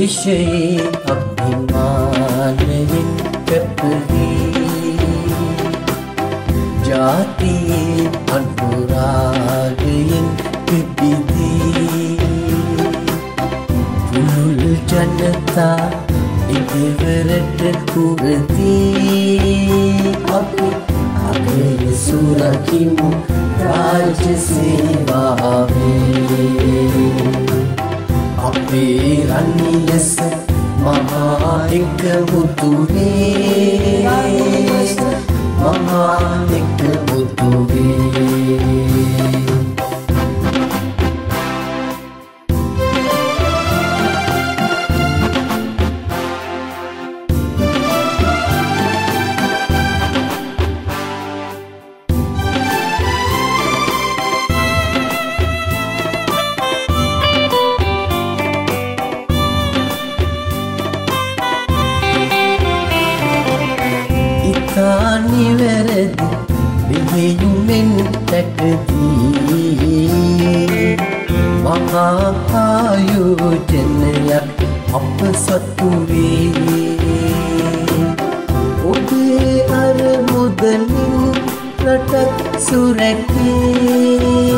දේශයේ අභිමානයෙන් කැපවී ජාතියේ අනුරාගයෙන් පිබිදී පුළුල් ජනතා ඉදිවරට කුරදී අපි අපේ සුරකිමු රාජ්‍ය සේවාවේ අපේ රණී ලෙස මහා එකමුතුවේ මහා එකමුතුවේ නිවැරදි විහියුමෙන් තැකදී මහා ආයෝජනයක් අප සතු වේ ඔබේ අරමුදලින් රටක් සුරැකේ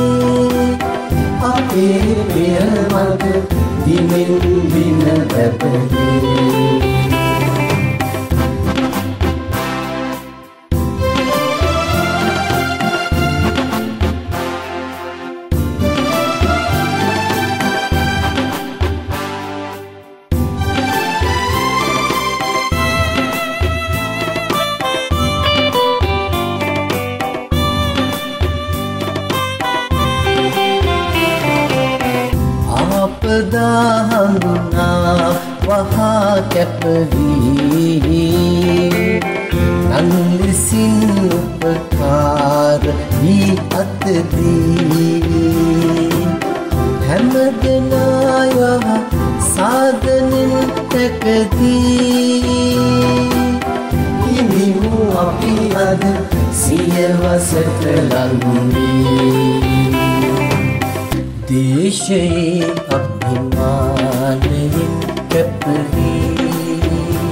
අපේ පෙරමග දිනෙන් දින පැපදී හඳුනා වහා කැපවී නන්ලිසින් උපකාර වී අතදී හැමදෙනා සාදනෙන් තැකදී හිමිමු අපි අද සියවසට ලංවී දේශයේ අභිමානයෙන් කැපවී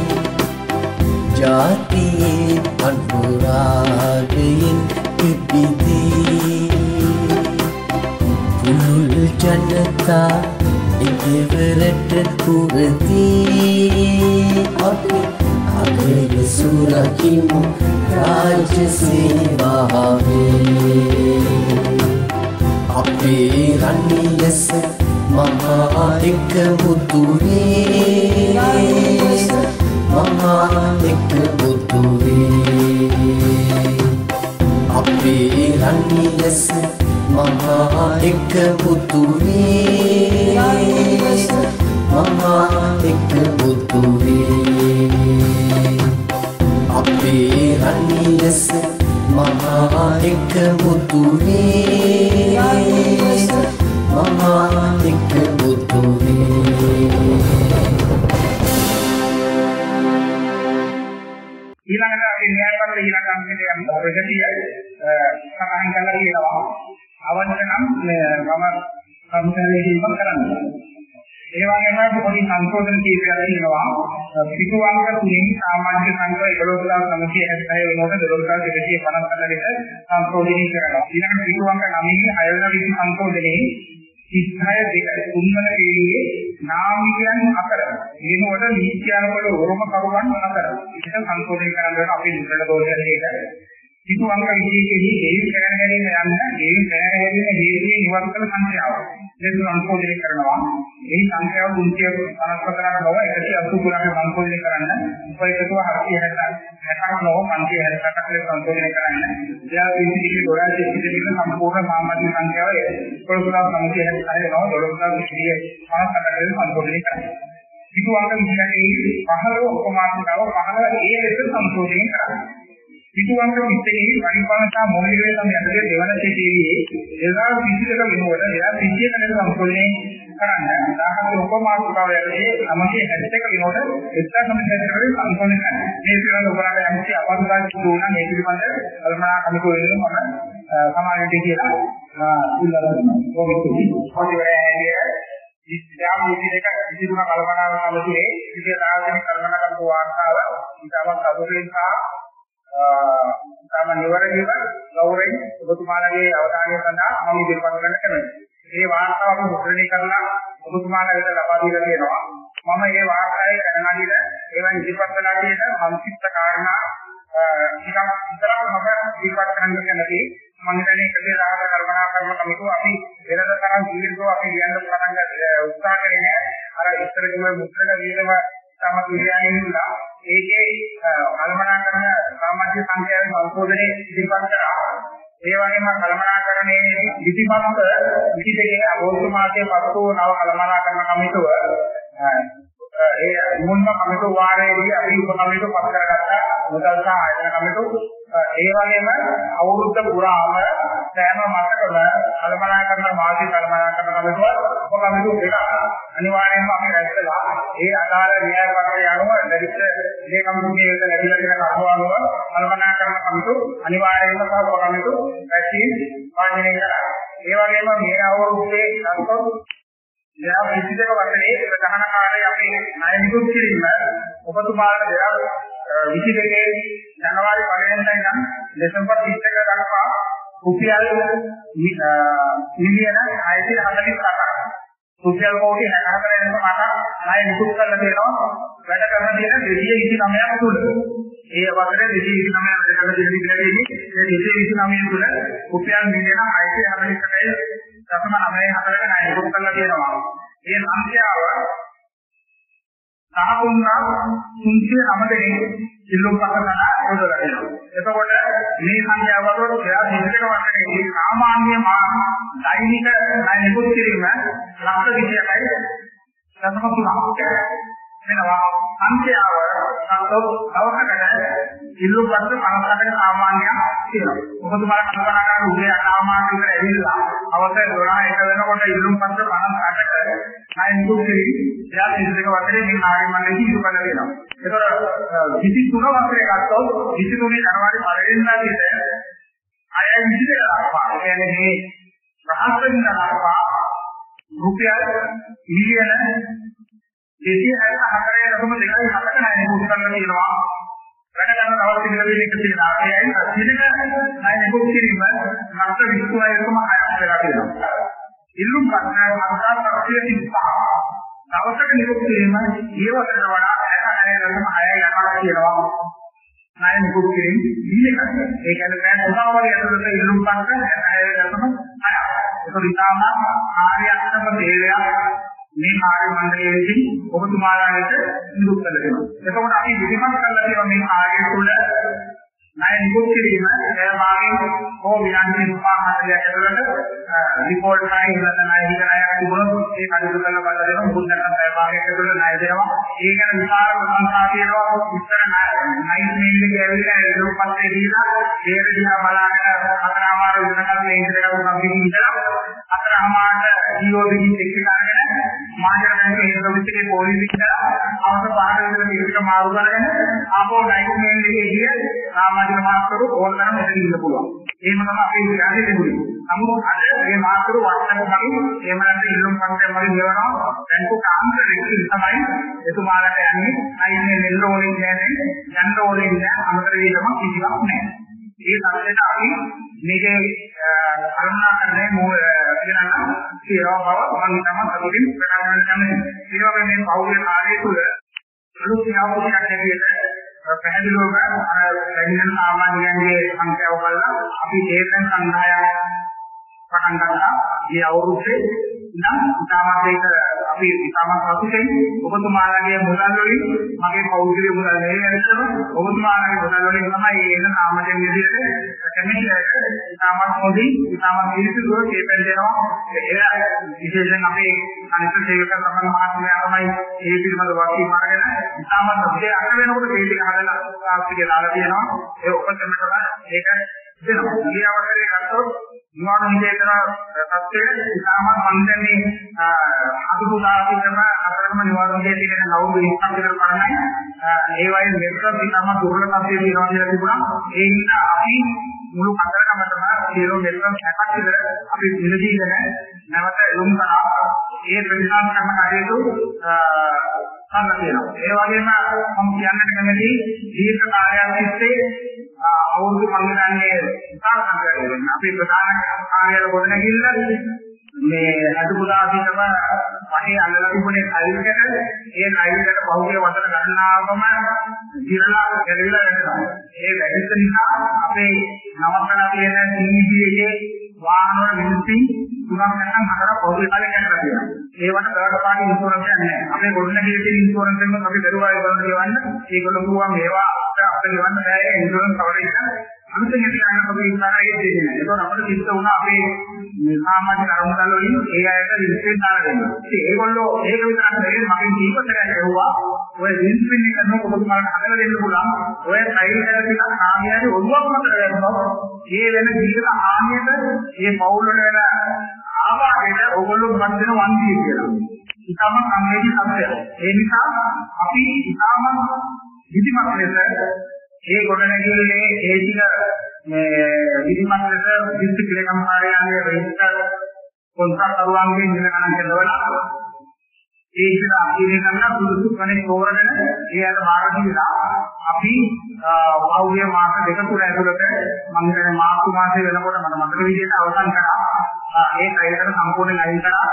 ජාතියේ අනුරාගයෙන් පිබිදී පුළුල් ජනතා ඉදිවරට කුරදී අපි අපේ සුරකිමු රාජ්‍ය සේවාවේ අපේ රණී ලෙස මහා එකමුතුවේ මහා එකමුතුවේ අපේ රණී ලෙස මහා එකමුතුවේ මහා එකමුතුවේ අපේ රණී ලෙස මහා එකමුතුවේ මහා එකමුතුවේ ඊළඟට අපි න්‍යායපත්‍ර ඊළඟ අංකයට යමු. ප්‍රගතිය සමාන කරලා කියනවා. අවශ්‍ය නම් මම කම්පැනීකම් කරන්න. ඒ වගේම පොඩි සංශෝධන කීපයක් තියෙනවා. පිටුවංග තුنين සාමාන්‍ය සංඛ්‍යා 11976 වෙනකොට 12254 ලෙස සංශෝධනය කරනවා. ඊළඟ පිටුවංග 9 6 වෙනි සංශෝධනයේ 36 2 තුන්වන කීයේ නාමිකයන් අතර වෙනකොට නීත්‍යානුකූල උරුම කරුවන් අතර ඒක සංශෝධනය කරන්න අපි මුලට දෝෂයක් ඒක. පිටුවංග විශේෂයෙන්ම දේවි කරගෙන යන දේවි කරගෙන හේතුවේ ඉවත් කළ සංඛ්‍යාව. ඒක සංශෝධනය කරනවා. මේ සංඛ්‍යාව 354ක් නොව 183ක් සංශෝධනය කරන්න. උපයකතුව 760ක් නොව 560ක් ලෙස සංශෝධනය කරන්න. එයා විශේෂ ගොඩාක් ඉතිරි සම්පූර්ණ සාමාන්‍ය සංඛ්‍යාව 11960 නොව 12058 ලෙස සංශෝධනය කරන්න. පිටුවංග විශේෂයේ 15 උපමාතිකාව 15 ඒ ලෙස සංශෝධනය කරන්න. පිටුවංග පිටකේ පරිපාලනතා මූලික වේ තමයි අද දෙවන සිටියේ එදා පිටික වෙනකොට එයා පිටියක නේද සම්පූර්ණයෙන් කරන්න 17 උපමාතිකාව යටතේ 971 වෙනකොට එක්තරා සම්පූර්ණයෙන් සම්පූර්ණ කරන්න. මේ පිළිබඳව ඔබලාට යම්කිසි අවබෝධයක් දුන්නා මේ පිළිබඳව කල්පනා කරනකොට මම සමාජයට කියලා ඉල්ලා ගන්නවා. ඔබ ඉස්ලාම් විදිහට ඉදිරිම කල්පනා කරන්නේ ඉතින් දාර්ශනික කල්පනා කරපු වාර්තාව ඉතාමත් අදුරෙන් සහ තම නිවැරදිව ගෞරවයෙන් ඔබතුමාලගේ අවධානය සඳහා මම ඉදිරිපත් කරන්න කැමතියි. මේ වාර්තාව අපි මුද්‍රණය කරලා ඔබතුමාලා වෙත ලබා දීලා තියෙනවා. මම මේ වාර්තාවේ දැනගන්න ඒවා ඉදිරිපත් කළා කියන සංක්ෂිප්ත කාරණා ටිකක් විතරක් මම ඉදිරිපත් කරන්න කැමතියි. මම හිතන්නේ 110කට කල්පනා කරන කමිටුව අපි වෙනද තරම් ජීවිතෝ අපි ලියන්න පටන් උත්සාහ කරේ නෑ. අර ඉස්සර කිව්ව මුද්‍රණ වීම තම කිරියානේ නුලා ඒකේ කල්පනා කරන සමාජීය සංඛ්‍යාවේ සංශෝධනයේ ඉදිරිපත් කරා. ඒ වගේම කළමනාකරණයේ විධිමත් විධිදේ අවුරුදු මාසයේ පසු නව කළමනාකරණ කමිටුව ඒ මුල්ම කමිටුව වාරයේදී අපි උප කමිටුව පත් කරගත්තා මුදල් සහ ආයතන කමිටුව. ඒ වගේම අවුරුද්ද පුරාම සෑම මාසකම කළමනාකරණ මාසික කළමනාකරණ කමිටුව උප කමිටුව දෙක අනිවාර්යයෙන්ම අපි රැස්ලා ඒ අදාළ න්‍යාය පත්‍රය අනුව ලැබිච්ච මේ කමිටුවේ ලැබිලා තියෙන කරුණු අනුව කළමනාකරණ කමිටුව අනිවාර්යයෙන්ම උප කමිටුව පැතින් පාලනය කරා. ඒ වගේම මේ අවුරුද්දේ අත්කොත් මෙයා 22 වසරේ ප්‍රධාන කාර්යය අපි ණය නිකුත් කිරීම ඔබතුමාලට 2022 ජනවාරි 1 වෙනිදා ඉඳන් දෙසැම්බර් 31 දක්වා රුපියල් මිලියන 648ක් රුපියල් කෝටි 64 වෙනකම් ණය නිකුත් කරලා තියෙනවා. වැඩ කරන තියෙන 229ක් තුල. ඒ වසරේ 229 වැඩ කරන දෙවි පිළිවෙලදී මේ 229 තුල රුපියල් මිලියන 648යි දශම 94ක ණය නිකුත් කරලා තියෙනවා. මේ සංඛ්‍යාව සාහුණා 309 දෙනෙක් ඉල්ලුම් පත්‍රන යොදලා තියෙනවා. එතකොට මේ සංඛ්‍යාව වලට 2022 වසරේදී සාමාන්‍ය දෛනික ණය නිකුත් කිරීම ලක්ෂ 20යි දශම 3ක් වෙනවා. සංඛ්‍යාව දවසකට ඉල්ලුම් පත්‍ර 58ක සාමාන්‍යයක් තියෙනවා. ඔබතුමාලා කල්පනා කරන උදේ 8 මාසෙකට ඇවිල්ලා අවසන් 12 වෙනකොට ඉල්ලුම් පත්‍ර 58ක ණය නිකුත් කිරීම 2022 වසරේ මේ නායක මණ්ඩලයේ ඉදු කරලා තියෙනවා. ඒතකොට 23 වසරේ ගත්තොත් 23 ජනවාරි 1 වෙනිදා සිට 6 දක්වා කියන්නේ මේ රහස්වෙන් දක්වා රුපියල් මිලියන 264.2ක ණය නිකුත් කරලා තියෙනවා. වැඩ කරන දවස් පිළිවෙල එක තියෙනවා. ඒයි දිනක ණය නිකුත් කිරීම ලක්ෂ 26.6ක් වෙලා තියෙනවා. ඉල්ලුම් පත්‍ර 735 දවසක නිකුත් කිරීම ඊවකට වඩා 69.6යි යනවා කියනවා. ණය නිකුත් කිරීම දිනක. ඒ කියන්නේ දැන් උදාවරිය ඇතුළත ඉල්ලුම් පත්‍ර 69.6ක්. ඒක විතාම ආර්යයන්ම දේවයක් මේ කාර්ය මණ්ඩලයේදී ඔබතුමාලාට නිකුත් කරලා දෙනවා. එතකොට අපි විධිමත් කරලා තියෙන මේ කාර්යය තුළ ණය නිකුත් කිරීම එයාගේ ඕ විනාඩි 5-4ක් ඇතුළත රිපෝට් එකයි ඉන්න ණය හිතනයක් තිබුණොත් ඒ කටයුතු කරලා බලලා දෙනවා. මුල් නැත්නම් පැය භාගයක් ඇතුළත ණය දෙනවා. ඒ ගැන විශාල ප්‍රශංසා තියෙනවා. ඉස්සර ණය මේල් එකේ ඇවිල්ලා ඉල්ලුම් පත්‍රේ දීලා ඒක දිහා බලාගෙන අතරමාර වෙනකල් මේ ඉන්ටර්නෙට් එකක් ඉඳලා අතරමාරට ජීවෝදී එක්ක ගන්න මාජර බැංකුවේ හේතු වෙච්චේ පොලිසියට අවශ්‍ය පාඩම් වල මේක මාරු කරගෙන ආපෝ ණය මේල් එකේ ගිය සමාජික මාස්ටරු ඕනතරම් මෙතන ඉන්න පුළුවන්. එහෙම තමයි අපි ඉන්නේ තිබුණේ. නමුත් අද මේ මාස්ටරු වටනක් වගේ එහෙම නැත්නම් ඉල්ලුම් පත්‍රයක් වගේ කියනවා. බැංකු කාන්තරෙක තමයි එතුමාලට යන්නේ අයිනේ නෙල්ල ඕනේ කියන්නේ යන්න ඕනේ නැහැ අමතර වීමක් කිසිවක් නැහැ. ඒ සම්පූර්ණ අපි මේකේ අනුමානයේ මූල කියනවා කියනවා බව මම තමයි අතුලින් ප්‍රකාශ කරන්නේ. ඒ වගේ මේ පෞද්ගලික කාර්යය තුළ අලුත් ක්‍රියාවලියක් ඇටියට පැහැදිලිවම ලැබෙන සාමාන්‍යයන්ගේ සංඛ්‍යාව බලලා අපි ඒකෙන් සංග්‍රහයක් පටන් ගන්නවා. මේ අවුරුද්දේ නම් ඉතාමත් අපි ඉතාමත් සතුටින් ඔබතුමාලාගේ මුදල් වලින් මගේ පෞද්ගලික මුදල් නෙවෙයිනම ඔබතුමාලාගේ මුදල් වලින් තමයි එන සාමාජික විදියට කැමිටේට ඉතාමත් හොඳින් ඉතාමත් පිළිසිදුව කේපෙන් දෙනවා. ඒ විශේෂයෙන් අපේ අනිත් සේවක සම්බන්ධ මහත්මයා තමයි ඒ පිළිබඳව වාක්‍ය මාර්ගන ඉතාමත් ඔබේ අර වෙනකොට මේ ටික හදලා ආස්තිකේ දාලා තියෙනවා. ඒ ඔක්කොම තමයි ඒක දෙනවා. මේ අවස්ථාවේ ගත්තොත් නිවාන නිදේශන තත්ත්වයේ ඉතාමත් මන්දනේ අතුරුදාසිකම අතරම නිවාන නිදේශන කියන අවුරුදු 20ක් විතර පරණයි. ඒ වගේ නෙට්වර්ක් ඉතාමත් දුර්වල තත්ත්වයේ තියෙනවා කියලා තිබුණා. ඒ නිසා අපි මුළු කතරගමටම සියලු නෙට්වර්ක් 60ක් විතර අපි විලදීගෙන නැවත එළුම් කරා. ඒ ප්‍රතිසං කරන කාර්යතු කරලා තියෙනවා. ඒ වගේම මම කියන්නට කැමති දීර්ඝ කාලයක් තිස්සේ අවුරුදු මංගලන්නේ විශාල සංඛ්‍යාවක් වෙන අපේ ප්‍රධාන කාර්යාලය ගොඩනැගිල්ල මේ අදුපුදාසිතම වහේ අල්ලලා තිබුණේ කයිල්කට ඒ කයිල්කට පහුගිය වසර ගණනාවකම දිරලා ගැලවිලා වෙනවා. ඒ වැඩිස නිසා අපේ නවකලා තියෙන CBA වාහන වල විනිශ්චය තුනක් නැත්නම් හතරක් පහුගිය කාලේ කරලා තියෙනවා. ඒවට තර්ඩ් පාර්ටි ඉන්ෂුරන්ස් එකක් නැහැ. අපේ ගොඩනැගිලි තියෙන ඉන්ෂුරන්ස් එකෙන් අපි දරුවා ඒගොල්ලෝ ගෙවන්න ඒගොල්ලෝ කිව්වා මේවා අපිට ගෙවන්න බෑ ඉන්ෂුරන්ස් කවරේජ් එක අලුතෙන් ඉස්සරහට අපි ඉස්සරහට දෙන්නේ නැහැ. ඒක අපිට සිද්ධ වුණා අපේ සාමාජික අරමුදල් වලින් ඒ අයට විශ්ලේෂණ දාලා දෙනවා. ඉතින් ඒගොල්ලෝ ඒක විතරක් නෙවෙයි මගෙන් දීපතරයක් ඇහුවා. ඔය විශ්ලේෂණ කරනකොට ඔබතුමාලට හදලා දෙන්න පුළුවන්. ඔය ටයිල් එක ටිකක් ආමියාගේ ඔළුවක් මත ගන්නවා. ඒ වෙන ජීවිත ආමියට මේ පෞල් වල වෙන ආවාදයට ඔයගොල්ලෝ මන් දෙන වන්දිය කියලා. ඉතාම සංවේදී සත්‍යයක්. ඒ නිසා අපි ඉතාම විධිමත් ලෙස ඒ ගොඩනැගිල්ලේ ඒ ටික මේ විධිමත් ලෙස දිස්ත්‍රික්ක කම්පාරයන්ගේ රෙජිස්ටර් කොන්ත්‍රාත් කරුවන්ගේ ඉන්න ගණන් කරනවා. ඒ විතර අධ්‍යයනය කරන සුදුසු කෙනෙක් තෝරගෙන ඒකට බාර දීලා අපි පෞද්ගලික මාස දෙක තුන ඇතුළත මම කියන්නේ මාර්තු මාසයේ වෙනකොට මට මතක විදිහට අවසන් කරා. ඒ කයිලට සම්පූර්ණයෙන් අයින් කරලා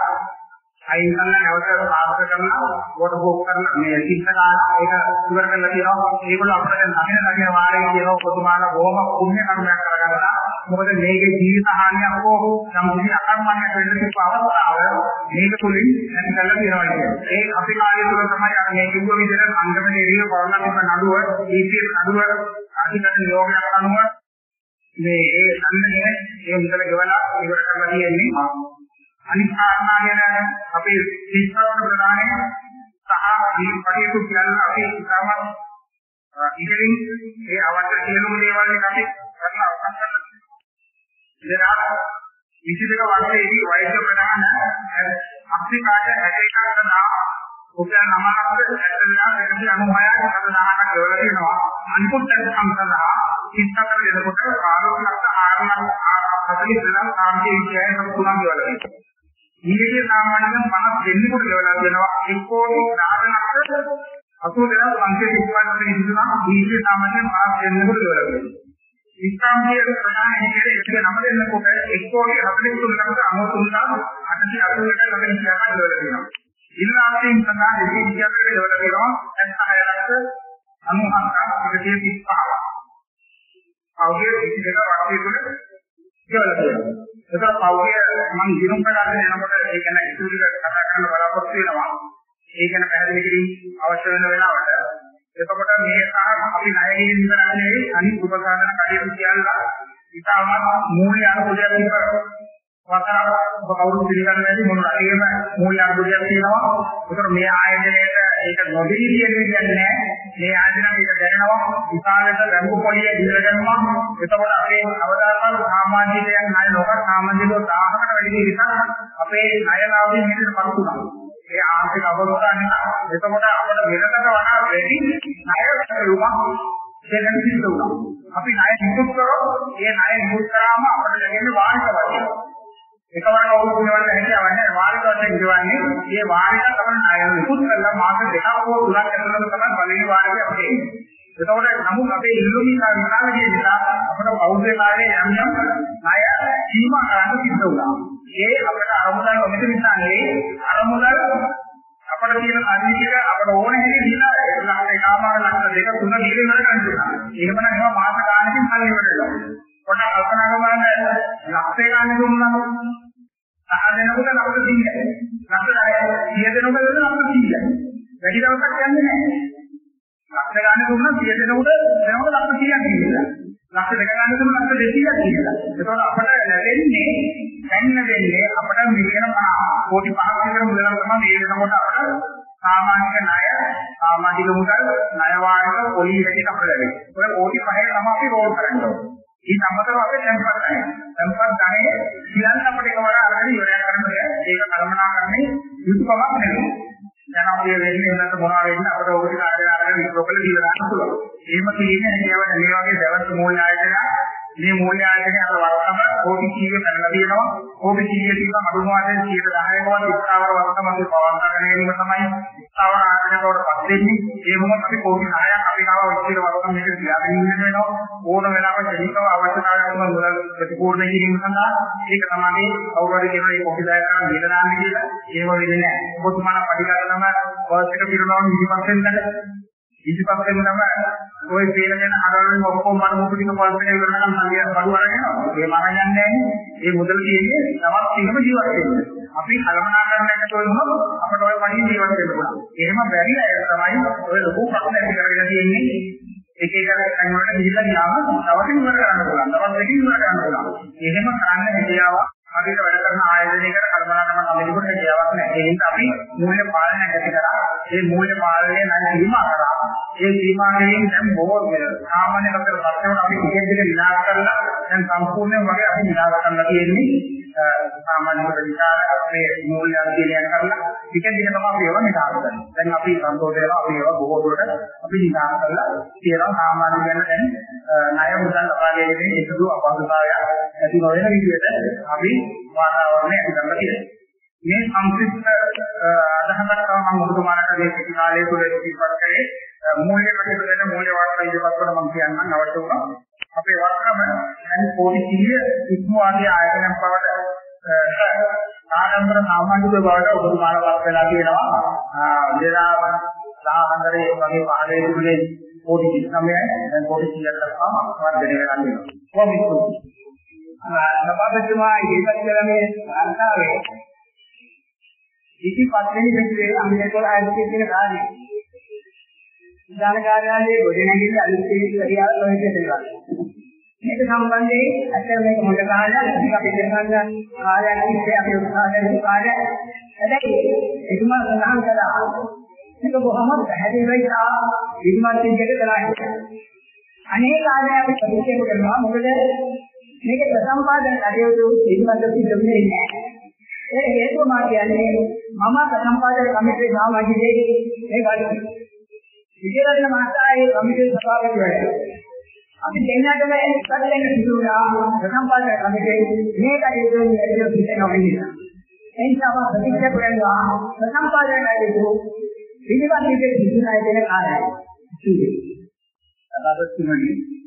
නැවත පාර්ශ්ව කරලා වෝට් බොක් කරලා මේ සිත් දාලා ඒක ඉවර කරලා තියෙනවා. ඒගොල්ලෝ අපිට නැගෙන වාරේ කියනවා ඔබතුමාලා බොහොම පුණ්‍ය කර්මයක් කරගන්නවා. මොකද මේකේ ජීවිත හානියක් හෝ සම්පූර්ණ අකර්මණයක් වෙන්න තිබ්බ අවස්ථාව මේක තුලින් නැති කරලා තියෙනවා කියන්නේ. ඒ අපි කාර්ය තුල තමයි අර මේ කිව්ව විදිහට සංගමයේ ඉරිය කොරෝනා තිබ්බ නඩුව ඊටේ නඩුව අධිකරණ නියෝගයක් අනුව මේ ඒ සම්මතයේ ඒ මුදල ගෙවලා ඉවර කරලා තියෙන්නේ. අනිත් කාරණා ගැන අපේ විශ්වාස ප්‍රදානය සහ මේ පරිපූර්ණ කියන අපේ ඉතාම ඉදිරින් ඒ අවශ්‍ය සියලුම දේවල් එක අපි කරලා අවසන් කරනවා. ඉතින් විශේෂක වර්ෂයේදී වෛද්‍ය ප්‍රදාන අප්‍රිකාට 61ක් සඳහා ඔබේ නමකට 296ක් සඳහාට ගෙවලා තියෙනවා. අනිකුත් සම්සඳහා 34 දෙනකොට ආරෝපණක් 642 සාම්ප්‍රදායික විද්‍යාවේ සම්පූර්ණ ගෙවලා තියෙනවා. ඊයේ සාමාන්‍යයෙන් 50 දෙන්නෙකුට ගෙවලා තියෙනවා 1,80,82,535 ඉඳලා ඊයේ සාමාන්‍යයෙන් 50 දෙන්නෙකුට ගෙවලා තියෙනවා. ඉස්ලාමීය ප්‍රධාන හිමියගේ 109 දෙනෙකුට 1,43,93,880කට ලබන ඉතිහාසයක් ගෙවලා තියෙනවා. ඉල්ලාමයෙන් සඳහා දෙකේ ඉතිහාසයකට ගෙවලා තියෙනවා 76,97,135. අවුගේ 22 වර්ෂය තුළ ගෙවලා තියෙනවා. ඒක පෞද්ගලික මම දිනුම් කරගෙන යනකොට ඒ ගැන ඉතුරුට කතා කරන්න බලාපොරොත්තු වෙනවා. ඒ ගැන පැහැදිලි කිරීම අවශ්‍ය වෙන වෙලාවට එතකොට මේ සහ අපි ණය ගෙනින් කරන්නේ අනිත් උපසාධන කටයුතු කියලා ඉතාමත් මූල්‍ය අනුකූලයක් තිබව වසර කවුරුත් පිළිගන්න නැති මොන රටේම මූල්‍ය අනුකූලයක් තියෙනවා. ඒතර මේ ආයතනයේට ඒක නොදී කියන්නේ මේ ආයතනය මේක දැනනවා විශාලට ලැබු පොලිය දිනලා ගන්නවා. එතකොට අපේ අවදානවල සාමාජිකයන් ණය ලෝක සාමාජිකව 1000කට වැඩි විතර අපේ ණය ලාභයෙන් මෙතන පරිතුණා. ඒ ආර්ථික අවබෝධය නිසා එතකොට අපිට වෙනකට වඩා වැඩි ණය ලැබුමක් දෙන්න සිද්ධ වුණා. අපි ණය නිකුත් කරොත් ඒ ණය නිකුත් කරාම අපිට ලැබෙන්නේ වාර්ෂික වශයෙන්. එකවර අවුරුදු වෙනවට හැකියාවන්නේ වාර්ෂික වශයෙන් ගෙවන්නේ මේ වාර්ෂික තමයි ණය නිකුත් කරලා මාස දෙකක් හෝ තුනක් ඇතුළත තමයි පළවෙනි වාර්ෂිකය අපිට එන්නේ. එතකොට නමුත් අපේ ඉල්ලුමිකා විකාශනයේ නිසා අපිට පෞද්ගලික කාර්යයේ යම් යම් ණය සීමා කරන්න සිද්ධ වුණා. ඒ අපිට අරමුදල් නොමැති නිසා අරමුදල් අපිට තියෙන අනිතික අපිට ඕන හැටි දීලා ලක්ෂ 1.5 ලක්ෂ 2 3 දීලා ඉවර කරන්න දුන්නා. එහෙම නම් ඒවා මාස ගානකින් කල් ඉවර වෙනවා. පොඩක් කල්පනා කරන්න ලක්ෂ ගානක් දුන්නා. සහ දෙනකොට ලක්ෂ 100යි. ලක්ෂ 10 දෙනකොට ලක්ෂ 100යි. වැඩි දවසක් යන්නේ නැහැ. ලක්ෂ ගානක් දුන්නා 100 දෙනකොට ලක්ෂ 100ක් කියලා. ලක්ෂ 2 ගානක් දුන්නා ලක්ෂ 200ක් කියලා. ඒතකොට අපිට ලැබෙන්නේ දැන් වෙන්නේ අපිට මිලියන 50 කෝටි 5ක් විතර මුදලක් තමයි මේ වෙනකොට අපිට සාමාජික ණය සාමාජික මුදල් ණය වාරක පොලි හැටි අපිට ලැබෙන්නේ. ඔය කෝටි 5 තමයි අපි රෝල් කරන්නේ. ඊට අමතරව අපේ තැන්පත් ණය. තැන්පත් ණය කියන්නේ අපිට එකවර අරගෙන ඉවරයක් කරන්න බෑ. ඒක කල්පනාකරන්නේ යුතුයකමක් නෙවෙයි. දැන් අපි වෙන්නේ නැත්නම් මොනවා වෙන්නේ අපිට ඕක කාර්යය අරගෙන විශ්ලෝකල දීලා ගන්න පුළුවන්. එහෙම කියන්නේ මේ වගේ දැවන්ත මූල්‍ය ආයතන මේ මූල්‍ය ආයතනයේ අර වර්තම කෝටි 100 පැනලා තියෙනවා. කෝටි 100 තියෙනවා අඩුම වශයෙන් 10%කවත් ස්ථාවර වර්තමානයේ පවත්වාගෙන ගැනීම තමයි ස්ථාවර ආයතනයකටපත් වෙන්නේ. ඒ මොකද අපි කෝටි 10ක් අපි ගාව විචිත වර්තමානයේ තියාගෙන ඉන්න වෙනවා. ඕන වෙලාවක ජනිකව අවශ්‍යතාවයක් මොනවද ප්‍රතිපූර්ණ කිරීම සඳහා ඒක තමයි කවුරුහරි කියන මේ කෝටි 10ක් ගන්න දීලා දාන්න කියලා. ඒව වෙන්නේ නැහැ. ඔබතුමාලා පරිගණනම වර්ෂ එක පිරනවා 20%කට. 20% තමයි ඔය තේර දෙන ආරවල ඔක්කොම මනෝමුතු ටික පල්පේ කරනකම් සංගය බඩු අරගෙන යනවා. ඒ මම යන්නේ නැහැ. ඒ මුදල් තියෙන්නේ තවත් කිසිම ජීවත් වෙන්න. අපි කලමනාකරණයකට වුණොත් අපිට ඔය පණින් ජීවත් වෙන්න පුළුවන්. එහෙම බැරි අය තමයි ඔය ලොකු ප්‍රශ්න ඇති කරගෙන තියෙන්නේ. එක එක කන් වලට ගිහිල්ලා ගියාම තවත් ඉවර කරන්න පුළුවන්. තවත් දෙකක් ඉවර කරන්න පුළුවන්. එහෙම කරන්න හැකියාව අපිට වැඩ කරන ආයතනයකට කල්පනාකරන කමිටුවකට හැකියාවක් නැහැ. ඒ නිසා අපි මූල්‍ය පාලනය ඇති කරා. ඒ මූල්‍ය පාලනය නම් සීමා කරා. ඒ සීමාවෙන් දැන් බොහෝ සාමාන්‍ය කතර ප්‍රශ්නවල අපි ටිකෙන් ටික විනාශ කරලා දැන් සම්පූර්ණයෙන් වගේ අපි විනාශ කරන්න තියෙන්නේ. සාමාන්‍ය ප්‍රතිචාර මේ මූල්‍ය අධ්‍යයනය කරලා ටිකෙන් ටික තමයි අපි ඒවා විනාශ කරන්නේ. දැන් අපි සම්පූර්ණ වෙනවා අපි ඒවා බොහෝ දුරට අපි විනාශ කරලා තියෙනවා. සාමාන්‍ය ගැන දැන් ණය මුදල් ලබා ගැනීමේ එකදු අපහසුතාවයක් ඇති නොවන විදිහට අපි වාතාවරණය ඇති කරලා තියෙනවා. මේ සංසිද්ධ අදහසක් තමයි මම ඔබතුමාලට මේ සිටි කාලය තුළ ඉදිරිපත් කරේ. මූල්‍ය කටයුතු වෙන මූල්‍ය වාර්තා ඉදිරිපත් කරන මම කියන්නම් අවශ්‍ය වුණා. අපේ වර්තම දැන් කෝටි 100 ඉක්මවාදී ආයතනයක් බවට ආඩම්බර සාමාජික බවට ඔබතුමාලපත් වෙලා තියෙනවා. දේරාව සාහන්දරේ වගේ පහලේ තිබුණේ කෝටි 99යි දැන් කෝටි 100ක් දක්වා වර්ධනය වෙලා තියෙනවා. කොහොමද? සභාපතිතුමා ඉදිරිපත් කළ මේ වාර්තාවේ 25 වෙනි පෙළේ අංගයක ආයතනයේ තියෙන කාර්යය. විධාන කාර්යාලයේ ගොඩනැගිලි අලුත් ක්‍රියාව ලෝකයේ මේක සම්බන්ධයෙන් අතර මේක මොකද කාර්යයක් අපි දෙන්න කාර්යයක් ඉස්සේ අපි උත්සාහ කරන කාර්යයක්. හැබැයි එතුමා සඳහන් කළා මේක බොහොම පැහැදිලිවයි විද්‍යාත්මකව කළා. අනේක කාර්යය අපි ප්‍රතික්ෂේප කරනවා මොකද මේක ප්‍රසම්පාදන කටයුතු ඉදිරියට සිදුවෙන්නේ නැහැ. ඒ හේතුව මා කියන්නේ මම ප්‍රසම්පාදන කමිටුවේ සමාජිකයෙක් මේ වගේ. විජේරත්න මහතාගේ කමිටුවේ සභාපති වෙලා. අපි දෙන්නටම ඉස්සරහින් සිදුවනා ප්‍රසම්පාදන කමිටුවේ මේ කටයුතු ඉදිරියට සිදුවෙනවා කියන්නේ. ඒ නිසා මම ප්‍රතික්ෂේප කරනවා ප්‍රසම්පාදන කටයුතු පිළිවෙලින් සිදුවන දෙන කාර්යය. සභාපතිතුමනි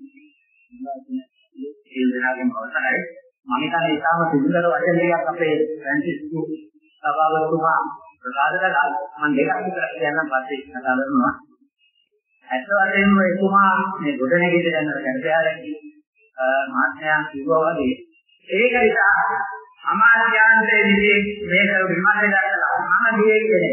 ඒ වෙනාගෙන් අවසරයි මම හිතන්නේ ඉතාම සුන්දර වචන දෙකක් අපේ ෆ්‍රැන්සිස්කෝ සභාපතිතුමා ප්‍රකාශ කළා. මම දෙකක් විතර කියන්නම් පස්සේ කතා කරනවා. ඇත්ත වශයෙන්ම එතුමා මේ ගොඩනැගිලි යන කැඳයාරදී මාත්‍යා කිව්වා වගේ ඒක නිසා අමාත්‍යාංශයේදී මේක විමර්ශනය කළා. මම ගියේ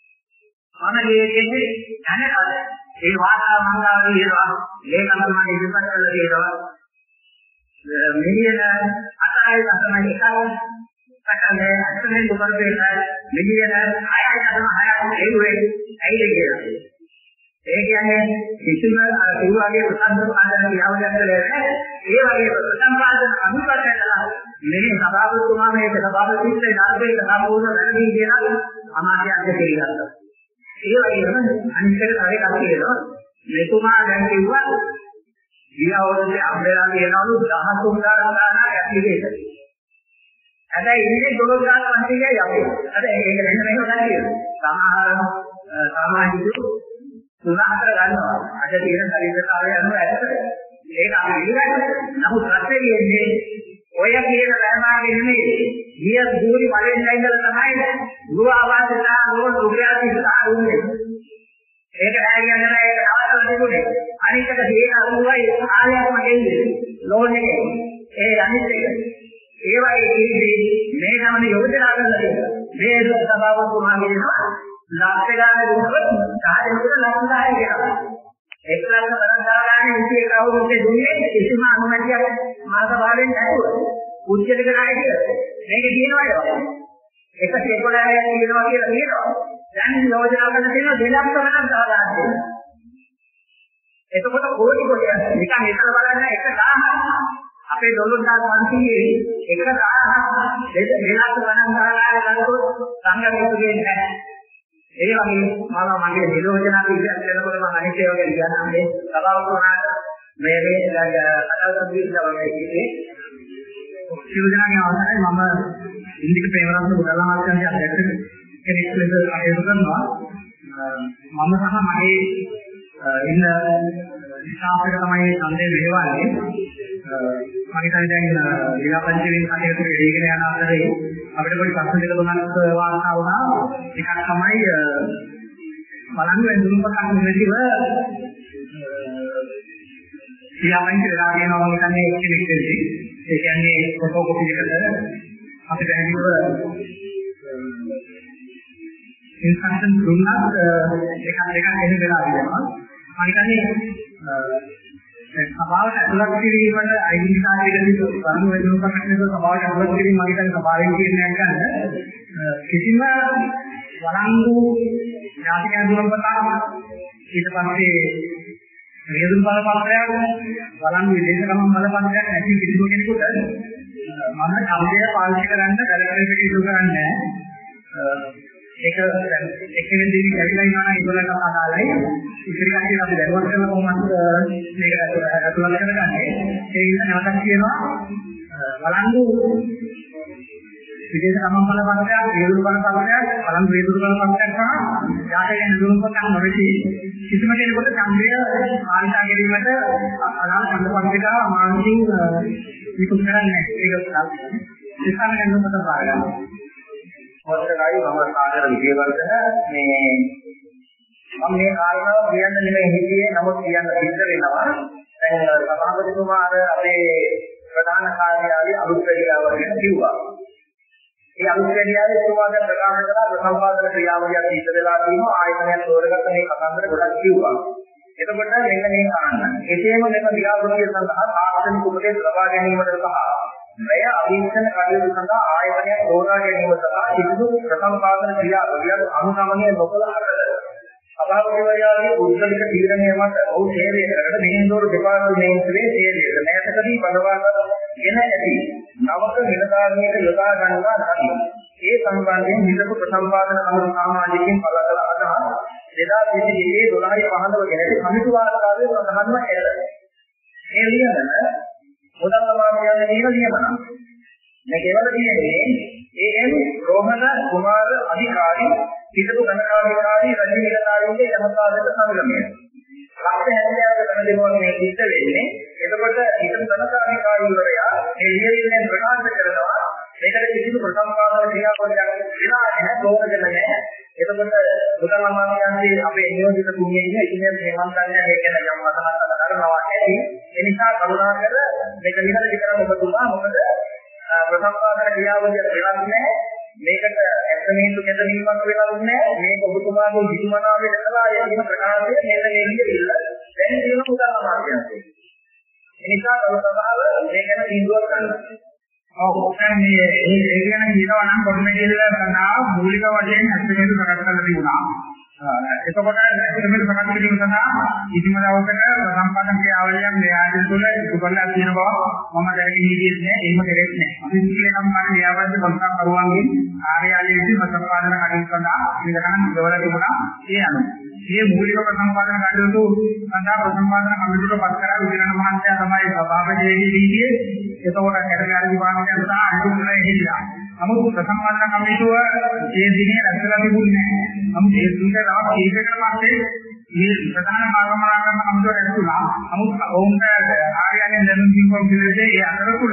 දැනට ඒ වාර්තා මංගාවේ ඉරවා ලේකම් මම ඉදිරිපත් කළා කියලා මිලියන 8.1 කටනේ අතනේ දුකල් වෙලා මිලියන 6.6ක් එළුවේ ඇයිද කියලා. ඒ කියන්නේ කිසිම සිරුවගේ ප්‍රසන්න ආදාන යාවයක් නැහැ. ඒ වගේ ප්‍රසම්පාදන අනුකරණලා මේ සභාපතිතුමා මේක සභාපතිත්වයේ නාමයෙන් සම්පූර්ණ වැඩි කියලා අමාත්‍යාංශ පිළිගත්තා. ඒ වගේම අනිත් එක තව එකක් කියනවා මෙතුමා දැන් කිව්වා ඊයවලේ අම්බේලා කියනවලු 13000 ගානක් ඇප්ලිකේෂන්. හැබැයි ඉන්නේ 12000 වන්තිගේ යන්නේ. හැබැයි ඒක වෙන මේක ගන්න සමහර සමාජිකයෝ 3-4 ගන්නවා. අද තියෙන සලිතතාවය අනුව ඇත්ත. ඒක අපි ඉගෙනගන්න. නමුත් රටේ ඉන්නේ ඔය කියන ධර්මාගේ නෙමෙයි. ගිය දූරි වලෙන් ඉඳලා තමයි ගෘහ ආවාසලා නෝල් රුපියල් 30 දුන්නේ. ඒක නෑ කියන්නේ ඒක නවත්තලා තිබුණේ. අනිත් එක හේන අරුවයි ආලයක්ම දෙන්නේ. ලෝන් එකේ. ඒ අනිත් එක. ඒ වගේ කීදී මේ ගමන යෝජනා කරලා මේ සභාවතුමා කියනවා ලක්ෂ ගාන දුන්නොත් සාධනෙකට ලක්ෂ 10 කියනවා. 1 ලක්ෂ 50 ගානේ ඉතිේ කවුරුත් දුන්නේ කිසිම අනුමැතියක් මාස භාවයෙන් නැතුව. උච්චලක නැහැ කියලා. මේක කියනවා ඒක. 111ක් කියනවා කියලා කියනවා. දැන් යෝජනා කරන තියෙනවා 2 ලක්ෂ ගණන් සාධාරණ. එතකොට කෝටි කොටියක් නිකන් හිතලා බලන්න 1000 අපේ ඩොලර් 1500 1000 2 ලක්ෂ ගණන් සාධාරණ කරනකොට සංගතකෙන්නේ නැහැ. ඒ වගේ මම මගේ නිරෝධනා පිළිබඳව කියනකොට මම අනිත් ඒවා ගැන කියන්නම් මේ සභාව කරනාට මේ කතාව සම්බන්ධව වගේ ඉන්නේ සියලු දෙනාගේ අවසරයි මම ඉන්දික ප්‍රේමරත්න බුදල්ලා මහත්මයාගේ අධ්‍යක්ෂක කෙනෙක් ලෙස කටයුතු කරනවා. මම සහ මගේ ඉන්න ස්ථාපක තමයි ඡන්දේ මෙහෙවන්නේ. මම හිතන්නේ දැන් විලාපංචයෙන් කටයුතු කරගෙන යන අතරේ අපිට පොඩි ප්‍රශ්න දෙක තුනක් වාර්තා වුණා. එකක් තමයි බලන්න වෙනුම්පතක් නෙමෙයිව විලාපංච වෙලා කියනවා මම හිතන්නේ කෙනෙක් දෙන්නේ. ඒ කියන්නේ ෆොටෝ කොපි එකට අපිට හැදිව ඉන්ස්ට්‍රක්ෂන් දුන්නත් එකක් එහෙම වෙලා තියෙනවා. මම හිතන්නේ සභාවට ඇතුළත් කිරීමට අයිතිකාරයෙකුට කරුණු වෙනුමකට සභාවට ඇතුළත් කිරීම මම හිතන්නේ සභාවෙන් තීරණයක් ගන්න කිසිම වළංගු ඥාතික අඳුරපතක් ඊට පස්සේ රියදුන් බලපත්‍රයක් වළංගු විදේශ ගමන් බලපත්‍රයක් නැති කිසිම කෙනෙකුට මම ඡන්දය පාවිච්චි කරන්න බැලපෙන්නට ඉඩ කරන්නේ ඒක එකෙන් දෙවි කැවිලා ඉන්නවා නම් ඒගොල්ලන්ට අදාළයි ඉතිරි කට්ටිය අපි දැනුවත් කරලා කොහොමද මේක අතුලත් කරගන්නේ ඒ ඉන්න නැවතත් කියනවා වළංගු විදේශ ගමන් බලපත්‍රයක් රියදුන් බලපත්‍රයක් වළංගු රියදුන් බලපත්‍රයක් සහ යාතේ නිරුම්පතක් නොවේති කිසිම කෙනෙකුට ඡන්දය ආරක්ෂා කිරීමට අදාළ ඡන්ද පත්‍රිකා මානසික විකුත් කරන්නේ ඒක ඉස්සන්න නිරුම්පත පාරගන්න. මොකදයි මම සාගර විජේවර්ධන මම මේ කාරණාව කියන්න නෙමෙයි හිතියේ නමුත් කියන්න සිද්ධ වෙනවා. දැන් සභාපතිතුමා අපේ ප්‍රධාන කාර්යාලයේ අලුත් වැඩියාව ගැන කිව්වා. ඒ අලුත් වැඩියාවේ තුමා දැන් ප්‍රකාශ කළා ප්‍රසම්පාදන ක්‍රියාවලියක් සිද්ධ වෙලා තියෙනවා. ආයතනයක් තෝරගත්ත මේ කතන්දර ගොඩක් කිව්වා. එතකොට මෙන්න මේ කාරණා. එසේම මෙම ව්‍යාපෘතිය සඳහා තාක්ෂණික උපදෙස් ලබා ගැනීමට සහ මෙය අභිෂ්ඨන කටයුතු සඳහා ආයතනයක් තෝරා ගැනීම සහ කිසිදු ප්‍රසම්පාදන ක්‍රියාවලියක් අනුගමනය නොකළ අතර සභාපතිවරයාගේ උද්දලික තීරණය මත ඔහු සේවය කරන මෙහෙන්දෝරු දෙපාර්තමේන්තුවේ සේවයට නැතකදී බඳවාගෙන ඇති නවක නිලධාරියෙක් යොදා ගන්නා නැති ඒ සම්බන්ධයෙන් විදපු ප්‍රසම්පාදන කමිටු සමාජිකින් පළකල අදහස් 2022 12/15 ගැන කමිටු වාර්තාවේ ප්‍රධානම ඇත. මේ ලියන මුදල් මාර්ගයන් කියන ලියමන. මේ කෙවල තියෙන්නේ ඒ.එම්. රෝහණ කුමාර අධිකාරී පිටු ගණනාධිකාරී රජ නිලධාරීන්ගේ යමපාදක සංගමය. ලක්ෂ 70ක ගණන දෙනවා මේ සිද්ධ වෙන්නේ. එතකොට පිටු ගණනාධිකාරීවරයා මේ ලියවිල්ලෙන් ප්‍රකාශ කරනවා මේකට කිසිදු ප්‍රසම්පාදන ක්‍රියාවලියක් වෙලා නැහැ තෝරගෙන නැහැ. එතකොට මුදල් අමාත්‍යාංශයේ අපේ නියෝජිත තුමිය ඉන්න ඉන්නේ මේ මන්දන්නේ මේක ගැන යම් අදහසක් කරනවා ඇති. ඒ නිසා කරුණාකර මේක විතර විතරම ඔබතුමා මොකද ප්‍රසම්පාදන ක්‍රියාවලිය වෙනස් නැහැ. මේකට ඇත්තමේතු කැදවීමක් වෙනස් නැහැ. මේක ඔබතුමාගේ විතුමනාවේ දැකලා යන ප්‍රකාශය මෙන්න මේ විදිහට දැන් තියෙන මුදල් අමාත්‍යාංශයේ. ඒ නිසා සභාව මේ ගැන තීන්දුවක් ගන්නවා. ඔව් මේ ඒ කියන කියනවා නම් කොටමෙඩියල සඳහා මූලික වශයෙන් ඇත්තටම ප්‍රකට කරලා තිබුණා. එතකොට ඇත්තටම ප්‍රකට කිරීම සඳහා කිසිම දවසක සම්පාදන ක්‍රියාවලියක් මේ ආයතන තුළ ඉදුකල්ලා තියෙන බව මම දැනගෙන හිටියේ නෑ. එහෙම කෙරෙන්නේ නෑ. අපි කියන්නේ නම් ගන්න ව්‍යාපාරික පොත්සක් කරුවන්ගේ කාර්යාලයේදී සම්පාදන කටයුතු සඳහා ඉඳගන්න ඉවර තිබුණා. ඒ අනුව මේ මූලික ප්‍රසම්පාදන කටයුතු සඳහා ප්‍රසම්පාදන කමිටුවට පත් කරා විජේන මහත්තයා තමයි සභාපතිගේ හිටියේ. එතකොට කැටගාරි විභාගයෙන් සහ අනුකූලව හිටියා. නමුත් ප්‍රසම්පාදන කමිටුව මේ දිනේ රැස්වලා තිබුණේ නැහැ. නමුත් ඒ දුන්නා රාත් කීපයකට පස්සේ මේ ප්‍රධාන මාර්ගමනාකරන කමිටුව රැස්ුණා. නමුත් ඔවුන්ට ආර්යයන් දැනුම් දීපු විදිහට ඒ අතරතුර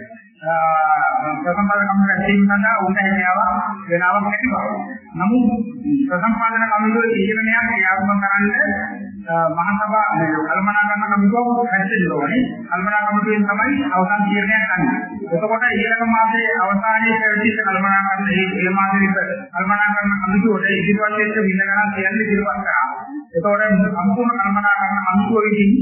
ප්‍රසම්පාදන කමිටුව රැස්වීම සඳහා උන්ට හැකියාව වෙනාවක් නැති බව. නමුත් ප්‍රසම්පාදන කමිටුවේ තීරණයක් ක්‍රියාත්මක කරන්න මහා සභා කල්පනාකරන කමිටුව රැස්වෙන්න ඕනේ. කල්පනා කමිටුවෙන් තමයි අවසන් තීරණයක් ගන්න. එතකොට ඊළඟ මාසයේ අවසානයේ පැවතිච්ච කල්පනාකරන මේ මාසයේ කල්පනාකරන කමිටුවට ඉදිරියට වෙච්ච විඳ ගණන් කියන්නේ ඉදිරිපත් කරා. එතකොට සම්පූර්ණ කල්පනාකරන කමිටුව විසින්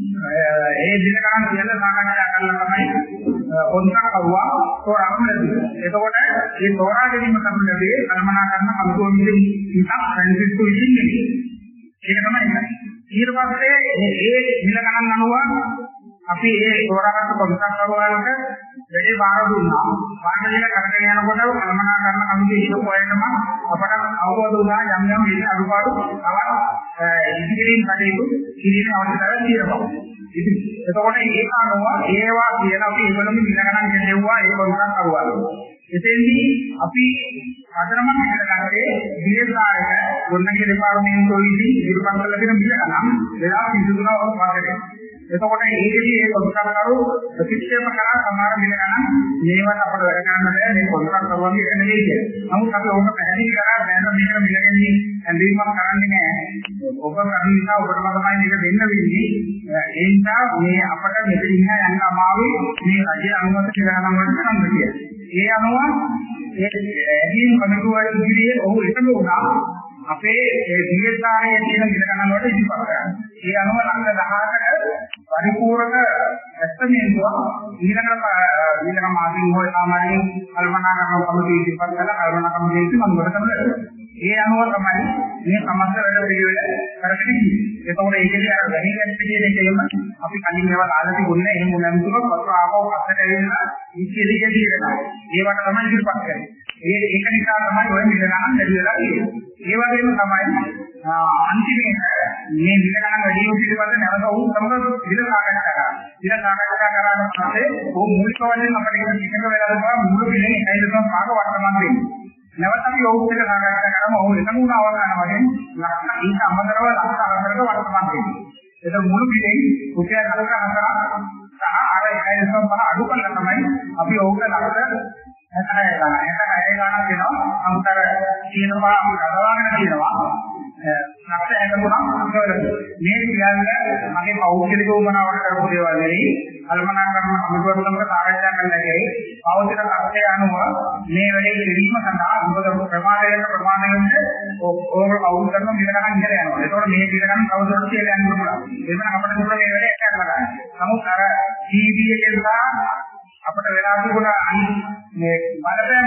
ඒ දින ගණන් කියලා සාකච්ඡා කරලා තමයි පොත්සක් කවුවා තෝරාගෙන ලැබුණේ. එතකොට මේ තෝරා ගැනීම සම්බන්ධයේ කල්පනාකරන කමිටුව විසින් ඉතක් ෆ්‍රැන්සිස්කෝ විසින් නෙමෙයි. ඒක තමයි. ඊට පස්සේ ඒ දින ගණන් අනුව අපි ඒ තෝරාගත්ත පොත්සක් කරුවාලට වැඩි බාර දුන්නා. බාර දෙක කරගෙන යනකොට කළමනාකරණ කමිටුවේ ඉන්න පොයනම අපට අවබෝධ වුණා යම් යම් විදිහේ අඩුපාඩු තවත් ඉදිරියෙන් කටයුතු කිරීමේ අවශ්‍යතාවය තියෙනවා. ඉතින් එතකොට ඒක අනුව ඒවා කියන අපි ඒවලම දින ගණන් ගෙනෙව්වා ඒ කොන්ත්‍රාත් කරුවා. එතෙන්දී අපි අතරමං හිතගත්තේ බියසාරක ගොඩනැගිලි දෙපාර්තමේන්තුවේ ඉදිරිපත් කළ දෙන බිය ගණන් වෙලා පිටුතුන වගේ. එතකොට ඒකදී ඒ කොන්ත්‍රාත් කරු ප්‍රතික්ෂේප කරා සමහර බිය ගණන් මේවත් අපිට වැඩ කරන්න බෑ මේ කොන්ත්‍රාත් කරුවන්ගේ එක නෙවෙයි කියලා. නමුත් අපි ඕක පැහැදිලි කරා දැන් මේක බියගෙන්නේ ඇඳීමක් කරන්නේ නැහැ. ඔබ කර්මිකා ඔබටම තමයි මේක දෙන්න වෙන්නේ. ඒ නිසා මේ අපට මෙතන ඉන්න යන්න අමාරුයි මේ රජයේ අනුමත කියලා නම් වලට කරන්න කියලා. ඒ අනුව ඒ ඇදීම් කමිටුව ඉදිරියේ ඔහු එකතු වුණා අපේ ඒ බියසාරයේ තියෙන ඉල ගණන් වලට ඉදිරිපත් කරා. ඒ අනුව ලක්ෂ 18ක පරිපූර්ණ ඇස්තමේන්තුව ඊළඟ මාසින් හොය සාමාන්‍යයෙන් කල්පනාකරන කමිටුව ඉදිරිපත් කළා කල්පනා කමිටුවේ මම කොට තමයි. ඒ අනුව තමයි මේ සමස්ත වැඩ පිළිවෙල කරගෙන ඉන්නේ. ඒකෝර ඒකදී අර වැහිගත් කියන එකේම අපි කලින් ඒවා දාලා තිබුණේ එහෙම නැම්තුනොත් පස්ව ආපහු පස්සට ඇවිල්ලා ඉච්ඡේදීය කියනවා. ඒවට තමයි ඉදිරිපත් කරන්නේ. ඒක නිසා තමයි ඔය මිල ගණන් වැඩි වෙලා තියෙන්නේ. ඒ වගේම තමයි අන්තිමේ මේ මිල ගණන් වැඩි වීම පිළිබඳ නැවත ඔවුන් සමග විල සාකච්ඡා කරා. විල සාකච්ඡා කරාට පස්සේ ඔවුන් මූලික වශයෙන් අපිට ඉතිංග වෙලා තමයි මුළු පිළිනේ 1.5 වර්තමාන වෙන්නේ. නැවත අපි ඔවුන් එක සාකච්ඡා කරාම ඔවුන් එකම වුණ අවස්ථාන වශයෙන් ලක්ෂ ඊට අමතරව ලක්ෂ 4ක වර්තමාන වෙන්නේ. ඒක මුළු පිළිනේ රුපියල් 4ක සහ අර 1.5 අඩු කරලා තමයි අපි ඔවුන්ට ලක්ෂ 66 ගණන් දෙනවා. අන්තර කියනවා ගණවාගෙන කියනවා. ලක්ෂ 63ක් මේ කියන්නේ මගේ පෞද්ගලික උමනාවට කරපු දේවල් නෙවෙයි. කල්පනාකරන අනුගමනක සාකච්ඡා කරන්නගේ පෞද්ගලික තත්ත්වය අනුව මේ වැඩේ කිරීම සඳහා මොකද ප්‍රමාණයෙන් ඕවර් අවුල් කරන මිල ගණන් ඉහළ යනවා. ඒතකොට මේ මිල ගණන් කවුරුත් කියලා යන්න පුළුවන්. ඒක නම් අපිට පුළුවන් මේ වැඩේ කරලා ගන්න. නමුත් අර TB එකේ අපිට වෙලා තිබුණ මේ බලපෑම්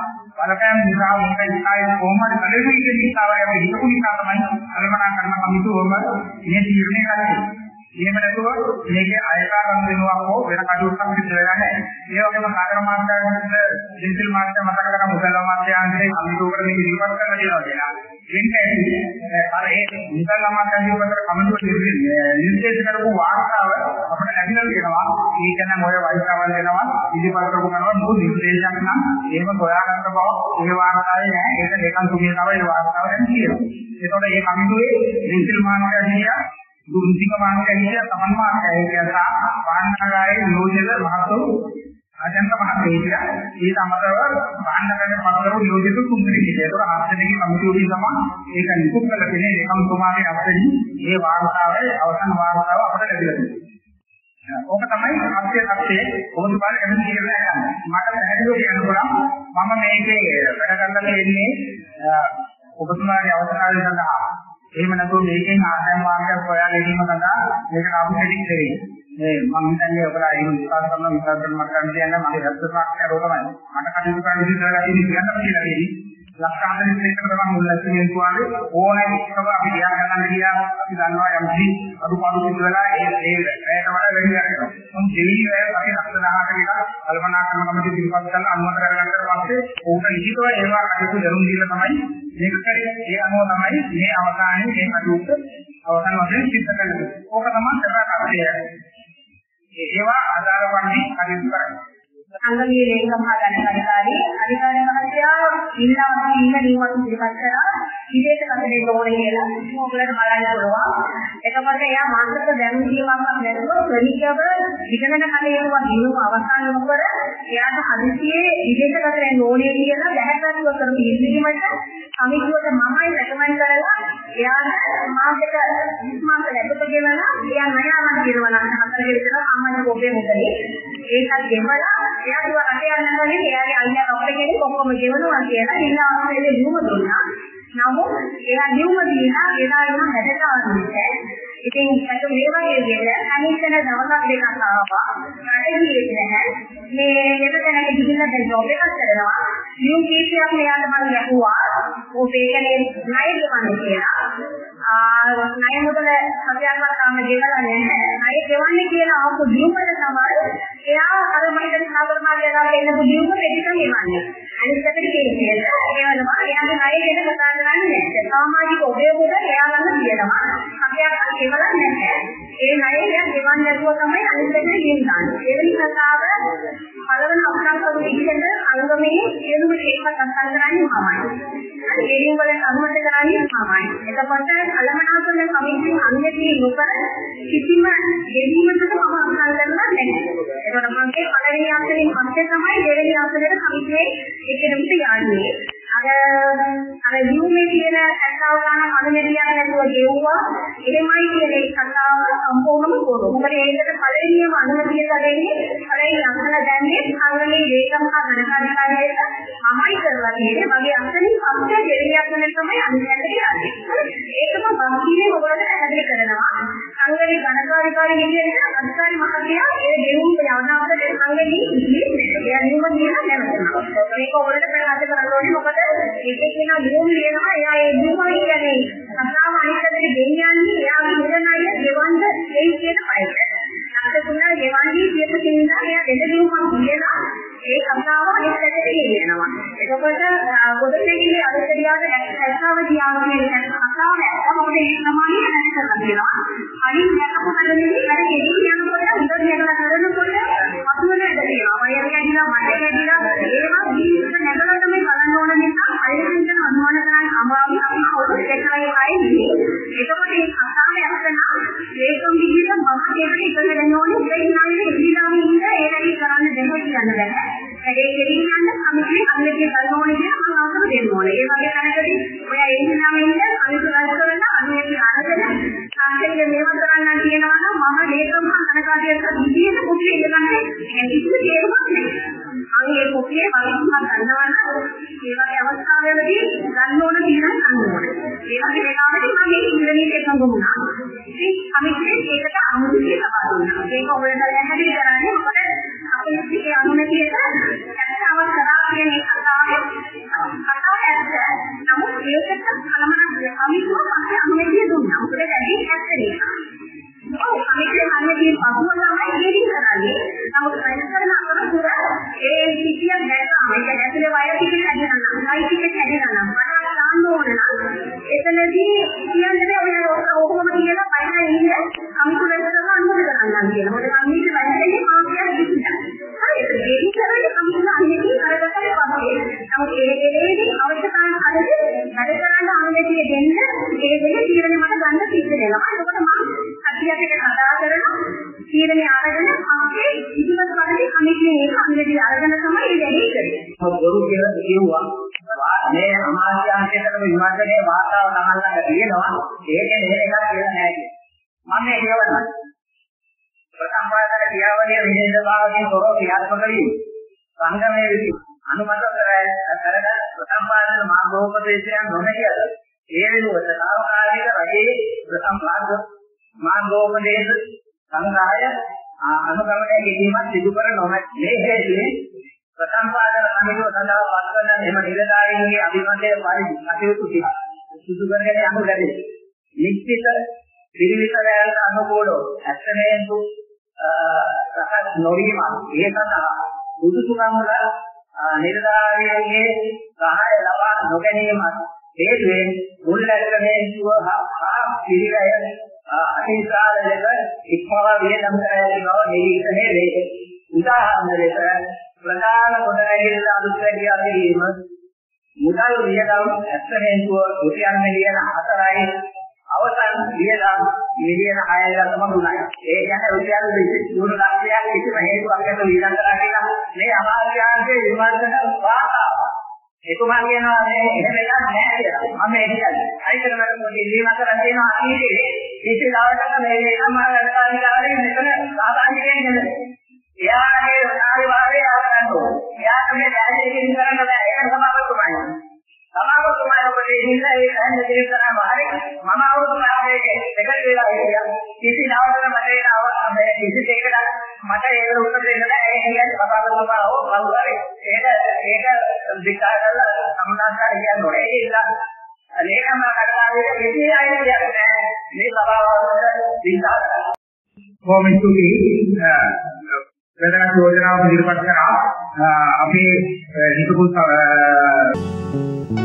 නිසා මේක ඉස්සයි කොහොමද කලෙවි කියන නිසාවයි අපි හිතපු නිසා තමයි කල්පනාකරන කමිටුවම මේ තීරණය කරන්නේ. එහෙම නැතුව මේකේ අයකාරම් වෙනවා හෝ වෙන කටයුත්තක් සිදු වෙලා නැහැ. ඒ වගේම කාර්ය මාත්‍යාංශ දිනසිල් මාත්‍යා මතක කරගන්න මුදල් මාත්‍යාංශයේ කමිටුවකට මේක ඉදිරිපත් කරලා දෙනවා කියලා. ඒකයි අර ඒ මුදල් මාත්‍යාංශයේ වතර කමිටුව නිර්දේශ කරපු වාර්තාව අපිට ලැබිලා තියෙනවා. ඒක නම් ඔය වයිසාවල් දෙනවා ඉදිරිපත් කරපු කරනවා මොකද නිර්දේශයක් නම් එහෙම හොයාගන්න බව ඒ වාර්තාවේ නැහැ. ඒක දෙකන් තුනේ තමයි ඒ වාර්තාව දැන් තියෙනවා. ඒතකොට මේ කමිටුවේ දිනසිල් මාත්‍යාංශය දුන්තික මාර්ගය සමන් මාර්ගය කියලා පාන්නකාරයේ නියෝජිත මහතු අජන්ත මහත්තයා ඊට අමතරව පාන්නකාරයේ පතරව නියෝජිත කුම්බිරික. ඒතර ආර්ථික කමිටුවේ තමයි ඒක නිකුත් කරලා තියෙන ඒකම් තුමාගේ අපතේ මේ වාර්තාවේ අවසන් වාර්තාව අපට ලැබිලා තියෙනවා. ඕක තමයි අත්‍ය තත්ත්වයේ ඔබතුමාට කැමති කියලා ගන්න. මට පැහැදිලිව කියන්න පුළුවන් මම මේකේ වැඩ කරලා තියෙන්නේ ඔබතුමාගේ අවසරය සඳහා. එහෙම නැතුව මේකෙන් ආදායම් මාර්ගයක් හොයා ගැනීම සඳහා මේකට අපි දෙයක් දෙන්නේ. මේ මම හිතන්නේ ඔබලා ඒක විශ්වාස කරන මට ගන්න තියන්න මගේ හස්ත සාක්ෂිය රෝතමයි. මට කටයුතු කරන්න ඉස්සරලා තියෙන කියන්න කියලා තියෙන්නේ. ලක්ෂ 41කට තමයි මුල් ලැබෙන්නේ තුවාලේ ඕනෑ එකම අපි ගියා ගන්න ගියා අපි දන්නවා යම්කි අඩුපාඩු සිදු වෙලා ඒ රැයට වඩා වැඩි වෙනවා. මොකද දෙවිලි වැය අපි ලක්ෂ 10කට විතර කල්පනා කරන කමිටු පිළිපත් කරලා අනුමත කරගන්නට පස්සේ ඕක නිහිතව ඒවා කටයුතු දරුම් දීලා තමයි මේක කරේ. ඒ අනුව තමයි මේ අවසානයේ මේ කටයුතු අවසන් වශයෙන් සිද්ධ කරන්නේ. ඕක තමයි කරන්නේ. ඒවා ආදාළ වන්නේ කටයුතු කරන්නේ. සංගමයේ ලේකම් හදාගන්න අධිකාරී මහත්තයා ඉන්නවා ඉන්න නියමات ඉදිරිපත් කරා විදේශ කටයුතු ඕනේ කියලා ඔයගොල්ලන්ට බලන්න පුළුවන්. එතකොට එයා මානසික දැනුම් දීමක් නැතුව ක්‍රමිකව ඉගෙනගෙන කටයුතු වදිනු අවසන් නොකර එයාට හදිසියේ විදේශ කටයුතු ඕනේ කියලා දැහැගත්ව කරපු ඉල්ලීමට අමිතුවට මමයි රෙකමන්ඩ් කරලා එයාට මාසික 20 මාස ලැබෙත ගෙවලා එයා නයාවන් කියනවා නම් හතර විතර අම්මගේ පොතේ මුදලේ ඒකත් ගෙවලා එයා කිව්වා රට යන්න කලින් එයාගේ අයියා කවුද කෙනෙක් ඔක්කොම ගෙවනවා කියලා ඉන්න අවස්ථාවේ නියම දුන්නා. නමුත් එයා නියම දීලා එදා ඉන්න වැඩට ආන්නේ. ඉතින් ඒක මේ වගේ දෙයක් අනිත්‍යන දවස් දෙකක් ආවා. රටේ නැහැ. මේ මෙතනක ගිහිල්ලා දැන් ජොබ් එකක් කරනවා. නියු කීපයක් මෙයාට මම ලැබුවා. ඕකේකනේ ණය දෙවන්න කියලා. ණය මුදල සත්‍යයක් තාම ගෙවලා නැහැ. ණය ගෙවන්නේ කියලා ආපු දීපල තමයි එයා අර මහිතන සාගර මාර්ගයකට එන්න පුදුම දෙයක්ම එවන්නේ. අනිත් පැත්තට කියන්නේ ඒවලම එයාගේ ණය ගැන කතා කරන්නේ නැහැ. සමාජික ඔබේබුද එයා ළඟ තියෙනවා. අපියක් ඒවල නැහැ. ඒ ණය එයා ගෙවන්න නැතුව තමයි අනිත් පැත්තට ගෙන්නන්නේ. එවැනි කතාව පළවෙනි අපරාධ විදිහට අංගමේ සියලුම ශේෂ්ඨ සංස්කරණ කරන්නේ මමයි. අර ගෙලින් වල අනුමත කරන්නේ මමයි. එතකොට අලමනාසන කමිටුවේ අංගයේ නොකර කිසිම ගෙවීමකට මම අත්හල් කරලා නැහැ. ඒකට මගේ පළවෙනි අංශයෙන් පස්සේ තමයි දෙවෙනි අංශයට කමිටුවේ එක්කෙනෙකුට යන්නේ. අර යුමේ කියන කතාව ගන්න අනුමැතියක් නැතුව ගෙවුවා. එහෙමයි කියන ඒ කතාව සම්පූර්ණම බොරු. මොකද ඒකට පළවෙනිම අනුමැතිය ලැබෙන්නේ පළවෙනි අංශන දැන්නේ අංගමේ දේශම ගණකාධිකාරියට මමයි කරලා තියෙන්නේ. මගේ අංශෙන් පස්සේ දෙවෙනි අංශයෙන් තමයි අනිත් යන්නේ. ඒකම වංගීනේ ඔයගොල්ලෝ පැහැදිලි කරනවා. අංගමේ ගණකාධිකාරිය විදිහට අධිකාරි මහත්තයා ඒ ගෙවුම් යවනාකට අංගමේ ඉන්නේ එයා නියම නියම නැවතුණා. මේක ඔයගොල්ලෝ ප්‍රකාශ කරන්න ඕනේ. මොකද ඒකේ කියන නියම කියනවා එයා ඒ නියමයි කියන්නේ කතාව අනිත් පැත්තට ගෙනියන්නේ එයා නියමයි ගෙවන්න ඒ කියන පයිට. නැත්නම් තුනයි ගෙවන්නේ කියපු කෙනා එයා දෙදෙනෙම කියනවා ඒ කතාව අනිත් පැත්තට ගෙනියනවා. එතකොට පොඩ්ඩකින් අලුතෙන්ියාට ඇස්සාව කියන්නේ කතාව නැත්නම් මොකද ඒ ප්‍රමාණය නැති කරලා තියෙනවා. අනිත් යනකොට නෙමෙයි අර ගෙඩි යනකොට උඩ යනවා කරනකොට අතුවල ඉඳ තියෙනවා. වයර් කැඩිලා මඩ කැඩිලා ඒවා ජීවිත නැගලා තමයි බලන්න ඕන නිසා අයිතින් අනුමාන කරන්න අමාරුයි අපි පොඩ්ඩක් දෙකයි හයි. එතකොට මේ කතාව ඇත්තනම් ඒකම් විදිහට මම දෙකට ඉගෙන ගන්න ඕනේ ඒ නාමයේ ඉඳලාම ඉන්න ඒ වැඩි කරන්න දෙන්න කියන්න බෑ. ඒ දෙවියන් අමිතේ අමිතේ ගන්න ඕනේ කියලා මම අවසර දෙන්න ඕනේ. ඒ වගේ තැනකදී ඔය එන්නාම ඉන්න අනිත් ගල් කරන අනිත් ආරගෙන සාකච්ඡා මේවා කරන්න කියනවා නම් මම මේකම කනකාරියට විදියට පුතේ ඉඳගන්නේ ඒ කිසිම තේරුමක් නැහැ. අනේ පුතේ වලින්ම ගන්නවා නම් ඒ වගේ අවස්ථාවලදී ගන්න ඕන తీරන් ගන්න ඕනේ. ඒ වගේ වෙලාවදී මම මේ ඉන්ද්‍රනීය එකඟ වුණා. ඉතින් අමිතේ ඒකට අනුමැතිය ලබා දුන්නා. ඒක ඔයගොල්ලෝ පැහැදිලි කරන්නේ මොකද අපේ මේ අනුමැතියට ඇත්තම කරා කියන කතාවේ කතාව ඇත්ත. නමුත් ඒකට කලමන අමිතුව අපේ අනුමැතිය දුන්නා. මොකද වැඩි ඇත්ත නිසා. ඔව් අමිතේ අනුමැතිය පසුව තමයි ගෙඩි කරන්නේ. නමුත් වෙනසන අතරතුර ඒ කිසියක් දැක්කම ඒක ඇතුලේ වයර් ටික හැදෙනවා. ලයිට් ටික හැදෙනවා. මට දාන්න ඕන නම් එතනදී කියන්නේ ඔය ඔක්කොම කියලා පයින් ඉන්නේ අමිතුව වෙනසම අනුමත කරන්න කියලා. මොකද මම මේක වැඩිදේ මාර්ගයක් කිව්වා. හරි ඒක ගෙඩි කරන්නේ අමිතුව අනිත් කරකට පස්සේ. නමුත් ඒකේදී අවශ්‍යතාවය හරියට වැඩ කරන්න අනුමැතිය දෙන්න ඒ දෙන්නේ තීරණය මට ගන්න සිද්ධ වෙනවා. එතකොට මම අධ්‍යයනයක කතා කරන තීරණය අරගෙන අපේ ඉතිමත් වලදී අනිත්‍යයේ ඒක අනුමැතිය අරගෙන තමයි මේ වැඩේ කරන්නේ. බොරු කියලා කිව්වා. මේ අමාත්‍යාංශයේතම විමර්ශනයේ වාතාව තමන්ලට තියෙනවා. ඒකේ මෙහෙම එකක් කියලා නැහැ කියන්නේ. මම මේ කියවනවා. ප්‍රථම පාඩක ක්‍රියාවලිය විශේෂතාවකින් තොරව ක්‍රියාත්මක වීම. සංගමයේ විදි අනුමත කරගෙන ප්‍රථම පාඩක මාර්ගෝපදේශයන් නොනැතිද. ඒ වෙනුවට සාවකාලික රජයේ ප්‍රථම මාර්ගෝපදේශ සංග්‍රහය අනුගමනය කිරීමත් සිදු කර නොමැති. මේ හේතුවෙන් ප්‍රථම පාඩක අනුව සඳහා පත්වන එම නිලධාරීන්ගේ අභිමතය පරිදි කටයුතු සිදු කරගෙන යනු ලැබේ. නිශ්චිත පිරිවිතරයන්ට අනුකූලව ඇත්තමේන්තු සකස් නොවීම ඒ සඳහා බුදුසුගම් වල නිලධාරීන්ගේ සහාය ලබා නොගැනීම හේතුවෙන් මුල් ඇත්තමේන්තුව හා පිරිවැය අතිශාල ලෙස ඉක්මවා වියදම් කර ඇති බව නිරීක්ෂණය වේ. උදාහරණ ලෙස ප්‍රධාන කොටගෙන අලුත් වැඩි අධිරීම මුදල් වියදම් ඇත්තමේන්තුව රුපියල් මිලියන 4යි අවසන් වියදම් මිලියන 6.3යි. ඒ කියන්නේ රුපියල් 3 ලක්ෂයක් කිසිම හේතුවක් නැතුව වියදම් කරා කියලා මේ අමාත්‍යාංශයේ විමර්ශන වාතාව. එතුමා කියනවා මේ එහෙම එකක් නැහැ කියලා. මම ඒ කියන්නේ අයිතරකට පොඩි ඉල්ලීමක් කරන් දෙනවා අනිතේ. කිසි දවසක මේ සමාජකාරීකාරී මෙතන සාධාරණයෙන් නෙමෙයි. එයාගේ ආරිවාරයේ ආරම්භෝ. එයාට මේ දැහැදෙකින් කරන්න බෑ. ඒක සමාජතුමායි. සමාජතුමායි ඔබේ ඉන්න ඒ දැහැදෙකින් කරාම හරි මම අවුරුදු 5ක දෙකට වෙලා ඉතියා. කිසි දවසක මට ඒක මේ කිසි දෙයකට මට ඒක උත්තර දෙන්න බෑ. ඒ කියන්නේ සමාජතුමා හෝ කවුරු හරි ඒක විකාර කරලා සම්මානකාර කියන්නේ ඒ නිසා අනේකම කඩාවේ කිසි අයිතියක් නැහැ. මේ සභාවවල විකාර කරලා කොමිටුවේ වැදගත් යෝජනාවක් ඉදිරිපත් කරා. අපේ හිතපු